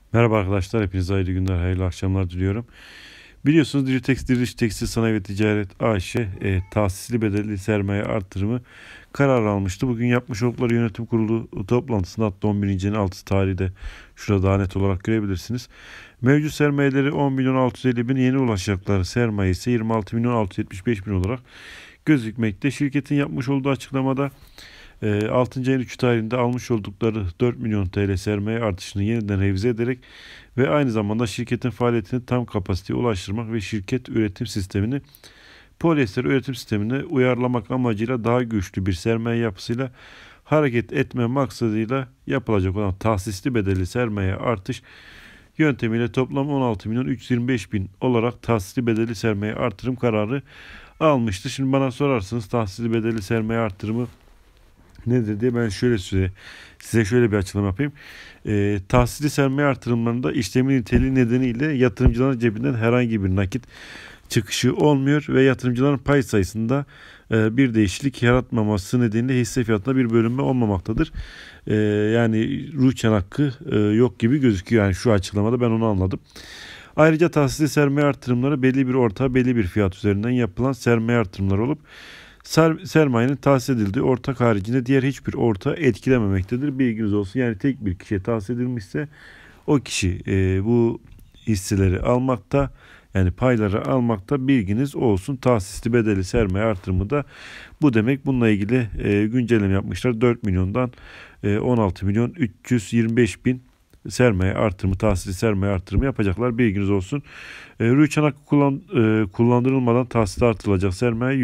Merhaba arkadaşlar, hepinize hayırlı günler, hayırlı akşamlar diliyorum. Biliyorsunuz Diritex Tekstil Sanayi ve Ticaret AŞ tahsisli bedelli sermaye artırımı karar almıştı. Bugün yapmış oldukları yönetim kurulu toplantısında, hatta 11.'nin 6 tarihi de şurada daha net olarak görebilirsiniz. Mevcut sermayeleri 10 milyon 650 bin, yeni ulaşacakları sermaye ise 26 milyon 675 bin olarak gözükmekte. Şirketin yapmış olduğu açıklamada 6. ayın 3 tarihinde almış oldukları 4 milyon TL sermaye artışını yeniden revize ederek ve aynı zamanda şirketin faaliyetini tam kapasiteye ulaştırmak ve şirket üretim sistemini polyester üretim sistemine uyarlamak amacıyla daha güçlü bir sermaye yapısıyla hareket etme maksadıyla yapılacak olan tahsisli bedelli sermaye artış yöntemiyle toplam 16 milyon 325 bin olarak tahsisli bedelli sermaye artırım kararı almıştı. Şimdi bana sorarsınız, tahsisli bedelli sermaye artırımı nedir diye, ben size şöyle bir açıklama yapayım. Tahsisli sermaye artırımlarında işlemin niteliği nedeniyle yatırımcıların cebinden herhangi bir nakit çıkışı olmuyor ve yatırımcıların pay sayısında bir değişiklik yaratmaması nedeniyle hisse fiyatında bir bölünme olmamaktadır. Yani rüçhan hakkı yok gibi gözüküyor. Yani şu açıklamada ben onu anladım. Ayrıca tahsisli sermaye artırımları belli bir ortağa belli bir fiyat üzerinden yapılan sermaye artırımları olup sermayenin tahsis edildiği ortak haricinde diğer hiçbir ortağı etkilememektedir. Bilginiz olsun. Yani tek bir kişiye tahsis edilmişse o kişi bu hisseleri almakta, yani payları almakta, bilginiz olsun. Tahsisli bedelli sermaye artırımı da bu demek. Bununla ilgili güncelleme yapmışlar. 4 milyondan 16 milyon 325 bin sermaye artırımı, tahsisli sermaye artırımı yapacaklar. Bilginiz olsun. Rüçhan hakkı kullandırılmadan tahsiste artırılacak sermaye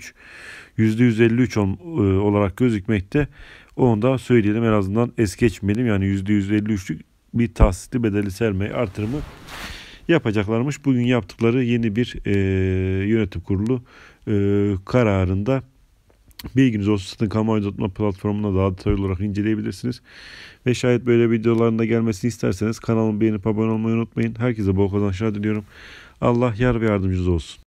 %153 olarak gözükmekte. Onu da söyleyelim, en azından es geçmeyelim. Yani %153'lük bir tahsisli bedelli sermaye artırımı yapacaklarmış. Bugün yaptıkları yeni bir yönetim kurulu kararında. Bilginiz olsun. Satın kamuoyu platformuna daha detaylı olarak inceleyebilirsiniz. Ve şayet böyle videoların da gelmesini isterseniz kanalımı beğenip abone olmayı unutmayın. Herkese bol kazançlar diliyorum. Allah yar ve yardımcınız olsun.